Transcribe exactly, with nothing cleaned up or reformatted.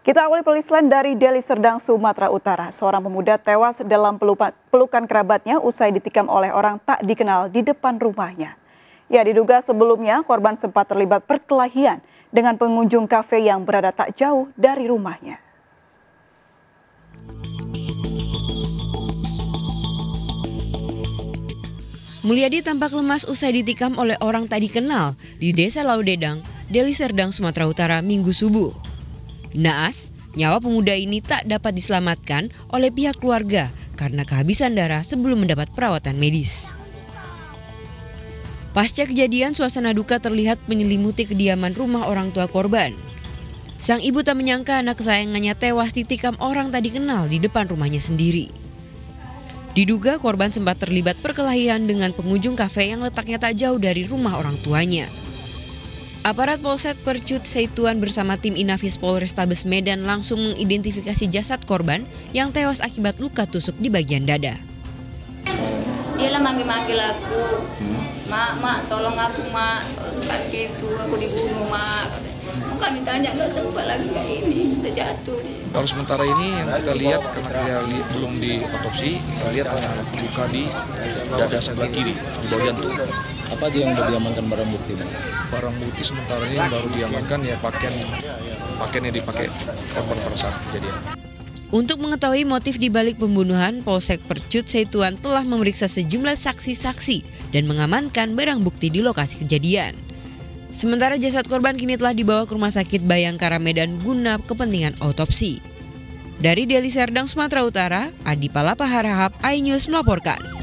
Kita awali pelislan dari Deli Serdang, Sumatera Utara. Seorang pemuda tewas dalam pelukan kerabatnya usai ditikam oleh orang tak dikenal di depan rumahnya. Ya, diduga sebelumnya korban sempat terlibat perkelahian dengan pengunjung kafe yang berada tak jauh dari rumahnya. Mulyadi tampak lemas usai ditikam oleh orang tak dikenal di Desa Laudedang, Deli Serdang, Sumatera Utara, Minggu subuh. Naas, nyawa pemuda ini tak dapat diselamatkan oleh pihak keluarga karena kehabisan darah sebelum mendapat perawatan medis. Pasca kejadian, suasana duka terlihat menyelimuti kediaman rumah orang tua korban. Sang ibu tak menyangka anak kesayangannya tewas ditikam orang tak dikenal di depan rumahnya sendiri. Diduga korban sempat terlibat perkelahian dengan pengunjung kafe yang letaknya tak jauh dari rumah orang tuanya. Aparat Polsek Percut Seituan bersama tim Inafis Polrestabes Medan langsung mengidentifikasi jasad korban yang tewas akibat luka tusuk di bagian dada. Dia lah manggil-manggil aku, mak, mak, tolong aku mak, kan gitu, aku dibunuh mak. Kami tanya nggak sempat lagi kayak ini, udah jatuh dia. Kalau sementara ini yang kita lihat karena kita li, belum diotopsi, kita lihat ada luka di dada sebelah kiri, di bawah jantung. Apa aja yang sudah diamankan barang bukti? Barang bukti sementara ini baru diamankan ya pakaian pakaian yang dipakai korban pada saat kejadian. Untuk mengetahui motif di balik pembunuhan, Polsek Percut Seituan telah memeriksa sejumlah saksi-saksi dan mengamankan barang bukti di lokasi kejadian. Sementara jasad korban kini telah dibawa ke Rumah Sakit Bayangkara Medan guna kepentingan otopsi. Dari Deli Serdang, Sumatera Utara, Adi Palapa Harahap, iNews melaporkan.